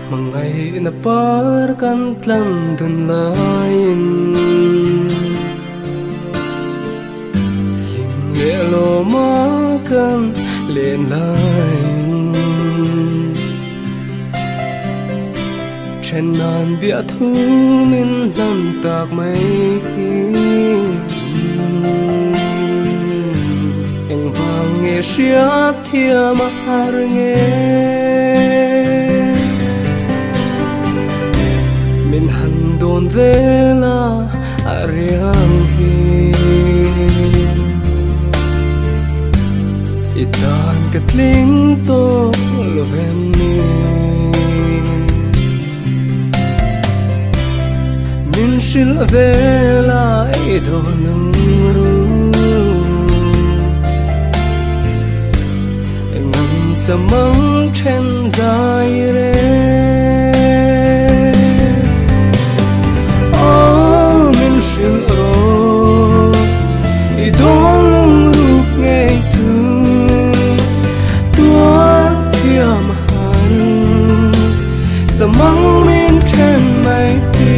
Mangai na par kan tlan dun lain Lim le lo ma kan len lain Chen nan bia thu min lan tak mai Eng vang nghe siat thia ma har nghe Min han don vela ariang hi Itan katling to lovem ni Min shil vela idonung ru Ngam samang chen zai re Shil ro I dong ruk ngay tu Tuan tiam han Samang min chen mai ti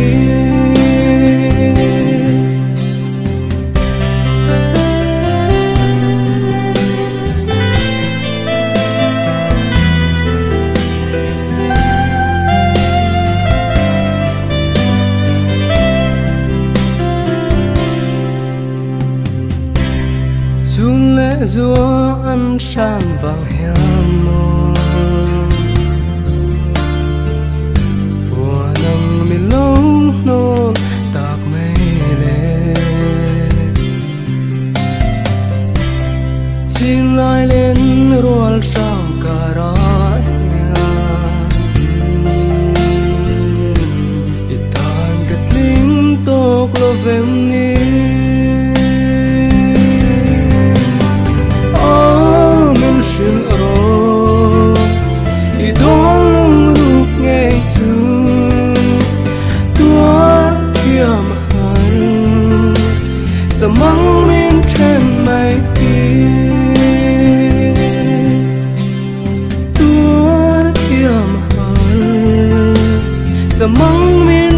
Chun lẽ dúa ăn san vàng hiang mô Bùa nâng mi lâu nôn tạc mây lê Xin lại lên ruol sang cả ra Itan gật linh tốc lo vem ni Shil ro I dong ruk ngay tu Tuan tiam han Samang min chen mai ti Tuan tiam han Samang min